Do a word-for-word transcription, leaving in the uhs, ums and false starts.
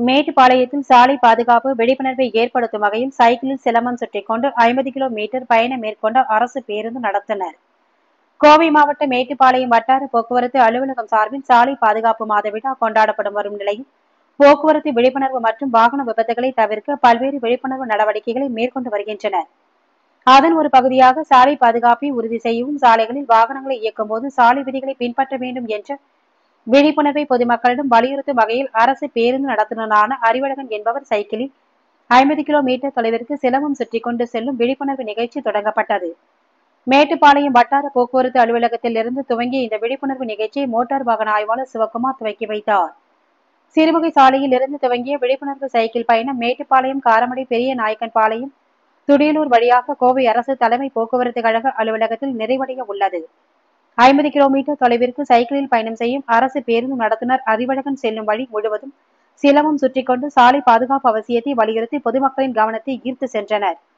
மேட்டுப்பாளையத்தில் சாலை பாதுகாப்பு விழிப்புணர்வை ஏற்படுத்தும் வகையில் சைக்கிளில் சிலம்பம் சுற்றிக் கொண்டு ஐம்பது கிலோ மீட்டர் பயணம் மேற்கொண்ட அரசு பேருந்து நடத்துனர். கோவை மாவட்ட மேட்டுப்பாளையம் வட்டார போக்குவரத்து அலுவலகம் சார்பில் சாலை பாதுகாப்பு மாத விழா கொண்டாடப்படும் வரும் நிலையில் போக்குவரத்து விழிப்புணர்வு மற்றும் வாகன விபத்துகளை தவிர்க்க பல்வேறு விழிப்புணர்வு நடவடிக்கைகளை மேற்கொண்டு வருகின்றனர். அதன் ஒரு பகுதியாக சாலை பாதுகாப்பை உறுதி செய்யவும், சாலைகளில் வாகனங்களை இயக்கும் போது சாலை விதிகளை பின்பற்ற வேண்டும் என்ற விழிப்புணர்வை பொதுமக்களிடம் வலியுறுத்தும் வகையில் அரசு பேருந்து நடத்துனரான அறிவழகன் என்பவர் சைக்கிளில் ஐம்பது கிலோ மீட்டர் தொலைவிற்கு சிலம்பம் சுற்றிக் கொண்டு செல்லும் விழிப்புணர்வு நிகழ்ச்சி தொடங்கப்பட்டது. மேட்டுப்பாளையம் வட்டார போக்குவரத்து அலுவலகத்தில் இருந்து துவங்கிய இந்த விழிப்புணர்வு நிகழ்ச்சியை மோட்டார் வாகன ஆய்வாளர் சிவக்குமார் துவக்கி வைத்தார். சிறுமுகை சாலையில் இருந்து துவங்கிய விழிப்புணர்வு சைக்கிள் பயணம் மேட்டுப்பாளையம், காரமடை, பெரிய நாயக்கன்பாளையம், துடியலூர் வழியாக கோவை அரசு தலைமை போக்குவரத்து கழக அலுவலகத்தில் நிறைவடைய உள்ளது. ஐம்பது கிலோமீட்டர் தொலைவிற்கு சைக்கிளில் பயணம் செய்யும் அரசு பேருந்து நடத்துனர் அறிவழகன் செல்லும் வழி முழுவதும் சிலம்பம் சுற்றிக் கொண்டு சாலை பாதுகாப்பு அவசியத்தை வலியுறுத்தி பொதுமக்களின் கவனத்தை ஈர்த்து சென்றனர்.